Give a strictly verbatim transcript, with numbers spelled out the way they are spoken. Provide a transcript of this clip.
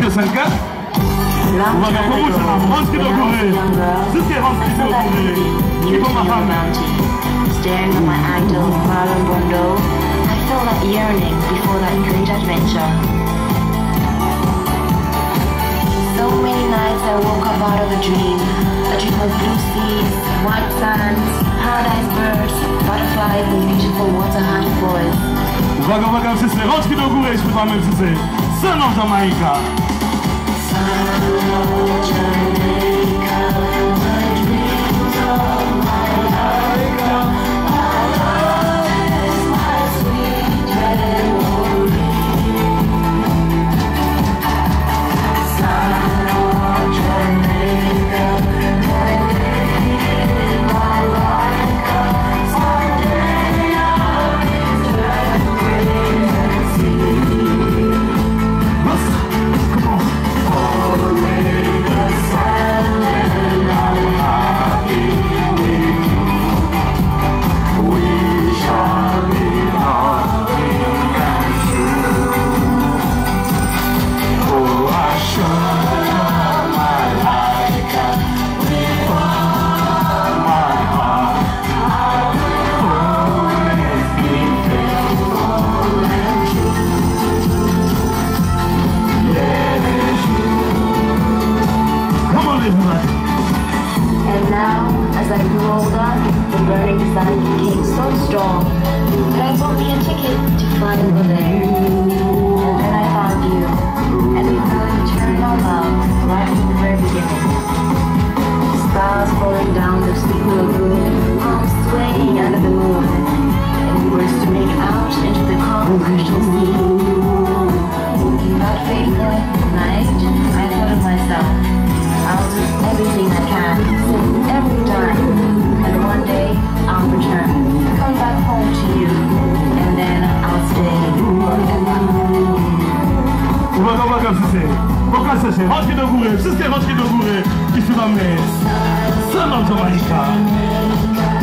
piosenkę? Uwaga, pomóżcie nam, rączki do góry. Wszystkie rączki do góry. I pomachamy. Staring at my idol, Marlon Brando, I felt that yearning before that great adventure. So many nights I woke up out of a dream, a dream of blue seas, white sands, paradise birds, butterflies and beautiful water-hearted boys. Uwaga, uwaga wszyscy, rączki do góry śpiewamy wszyscy. Sun of Jamaica. Sun of Jamaica, my dreams of my life. My love is my sweet memory. Sun of Jamaica, my name, my life. Someday I'll return and see. Come on. Away the sun and I'm happy with you. We shall be loving and true. Oh, I should have my life with all my heart. I will always be faithful and true. Yeah, it's you. Come on, everybody. And now, as I grew older, the burning desire became so strong that I bought me a ticket to fly over there. And then I found you, and we felt eternal love right from the very beginning. Stars falling down the steep lagoon, arms swaying under the moon, and we were swimming out into the calm crystal sea. In that fateful night, I thought of myself. I'll do everything I can, sing every time, and one day I'll return, come back home to you, and then I'll stay forever. Uwaga, uwaga wszyscy. Pokażcie się, rączki do góry, wszystkie rączki do góry i śpiewamy Sun of Jamaica.